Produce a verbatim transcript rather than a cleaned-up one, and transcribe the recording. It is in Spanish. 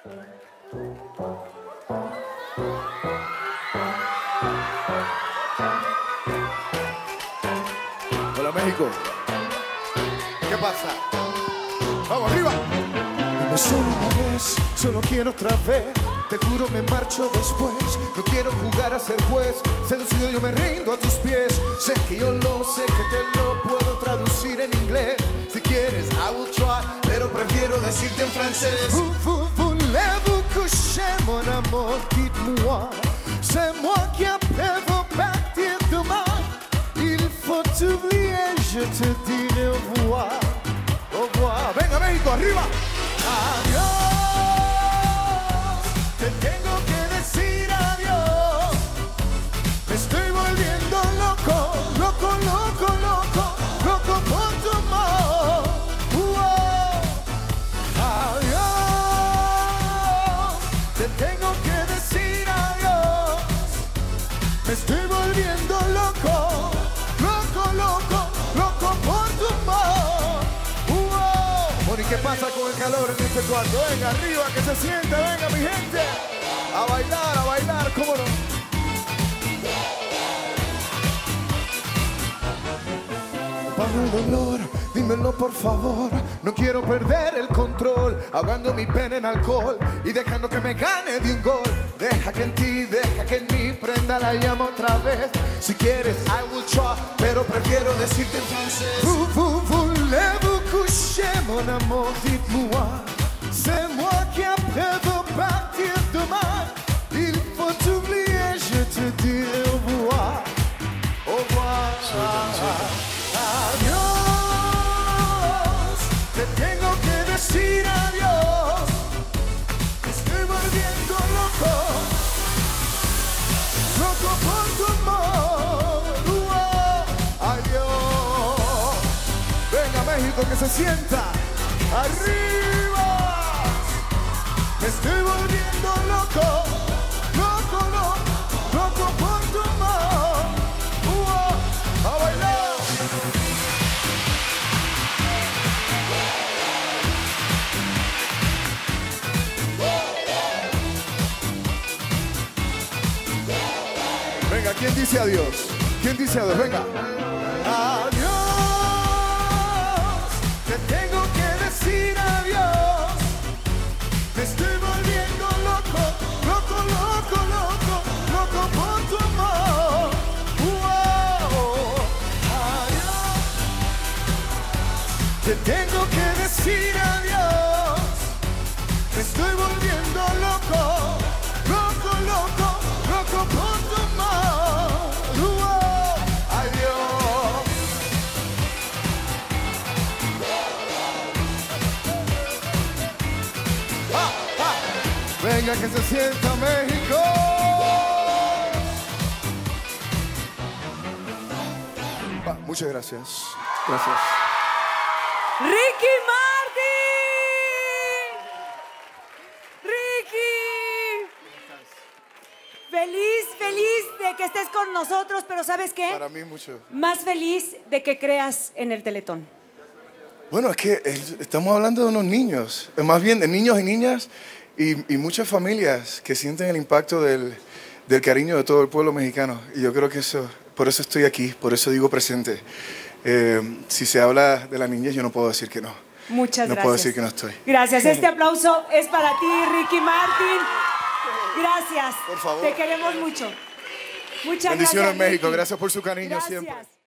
Hola, México. ¿Qué pasa? ¡Vamos, arriba! Dime solo una vez, solo quiero otra vez. Te juro me marcho después. No quiero jugar a ser juez. Seducido yo me rindo a tus pies. Sé que yo lo sé, que te lo puedo traducir en inglés. Si quieres, I will try, pero prefiero decirte en francés. Voulez-vous coucher, mon amour, dites-moi. C'est moi qui après vous partir demain. Il faut t'oublier, je te dirai au revoir. Au revoir. Venga, México, arriba. Adiós. Te tengo que decir adiós. Me estoy volviendo loco, loco, loco, loco, loco por tu amor. Uo. Adiós. Te tengo que decir adiós. Me estoy volviendo loco, loco, loco, loco por tu amor. Uo. Bueno, ¿y qué pasa con el calor en este cuarto? Venga, arriba, que se siente, venga, mi gente. A bailar, a bailar, ¿cómo no? Para el dolor, dímelo por favor. No quiero perder el control, ahogando mi pena en alcohol y dejando que me gane de un gol. Deja que en ti, deja que en mí prenda la llama otra vez. Si quieres, I will try, pero prefiero decirte en francés. Voulez-vous coucher, mon amour, dites-moi. C'est moi qui après vous partir demain. Il faut t'oublier, je te dirai au revoir. Au revoir. Adiós. Te tengo que decir adiós. Me estoy volviendo loco. Loco por tu amor. Uo. Adiós. Venga, México, que se sienta. Arriba. Me estoy volviendo loco. Loco, loco, loco por tu amor. Uo. A bailar. Venga, ¿quién dice adiós? ¿Quién dice adiós? Venga. Adiós. Te tengo que decir adiós. Me estoy volviendo loco, loco, loco, loco, loco por tu amor. Uo. Adiós. Te tengo que decir adiós. Me estoy volviendo loco, loco, loco, loco por tu amor. Uo. Adiós. Ah, ah. Venga, que se sienta México. Ah, muchas gracias. Gracias. ¡Ricky Martin! ¡Ricky! Feliz, feliz de que estés con nosotros, pero ¿sabes qué? Para mí mucho. Más feliz de que creas en el Teletón. Bueno, es que eh, estamos hablando de unos niños, eh, más bien de niños y niñas y, y muchas familias que sienten el impacto del, del cariño de todo el pueblo mexicano. Y yo creo que eso, por eso estoy aquí, por eso digo presente. Eh, si se habla de la niñez, yo no puedo decir que no. Muchas no gracias. No puedo decir que no estoy. Gracias. Este aplauso es para ti, Ricky Martin. Gracias. Por favor. Te queremos mucho. Muchas Bendiciones, gracias, México. Ricky. Gracias por su cariño Gracias. siempre.